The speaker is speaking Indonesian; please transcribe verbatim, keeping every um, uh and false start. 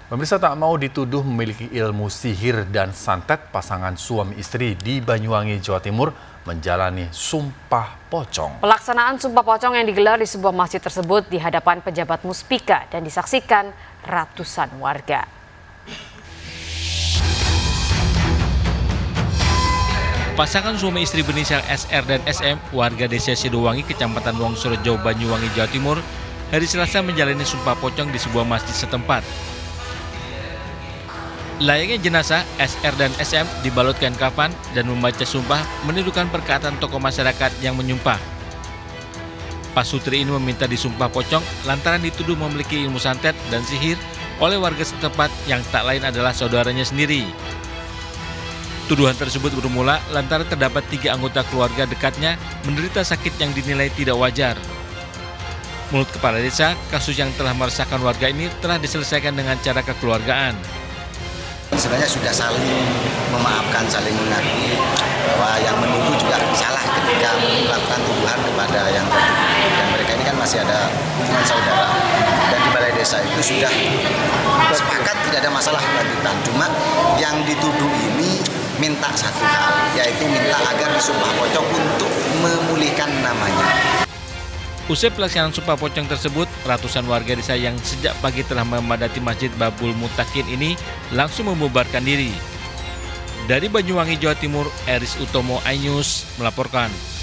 Pemirsa, tak mau dituduh memiliki ilmu sihir dan santet, pasangan suami istri di Banyuwangi, Jawa Timur menjalani sumpah pocong. Pelaksanaan sumpah pocong yang digelar di sebuah masjid tersebut di hadapan pejabat Muspika dan disaksikan ratusan warga. Pasangan suami istri berinisial S R dan S M, warga desa Sidowangi, Kecamatan Wongsorejo, Banyuwangi, Jawa Timur, hari Selasa menjalani sumpah pocong di sebuah masjid setempat. Layaknya jenazah, S R dan S M dibalutkan kafan dan membaca sumpah menirukan perkataan tokoh masyarakat yang menyumpah. Pasutri ini meminta disumpah pocong lantaran dituduh memiliki ilmu santet dan sihir oleh warga setempat yang tak lain adalah saudaranya sendiri. Tuduhan tersebut bermula lantaran terdapat tiga anggota keluarga dekatnya menderita sakit yang dinilai tidak wajar. Menurut Kepala Desa, kasus yang telah meresahkan warga ini telah diselesaikan dengan cara kekeluargaan. Sebenarnya sudah saling memaafkan, saling mengakui bahwa yang menuduh juga salah ketika melakukan tuduhan kepada yang tertuduh. Dan mereka ini kan masih ada hubungan saudara. Dan di balai desa itu sudah sepakat tidak ada masalah lanjutan. Cuma yang dituduh ini minta satu hal, yaitu minta agar disumpah pocong untuk memulihkan namanya. Usai pelaksanaan sumpah pocong tersebut, ratusan warga desa yang sejak pagi telah memadati Masjid Babul Mutakin ini langsung membubarkan diri. Dari Banyuwangi, Jawa Timur, Eris Utomo, iNews melaporkan.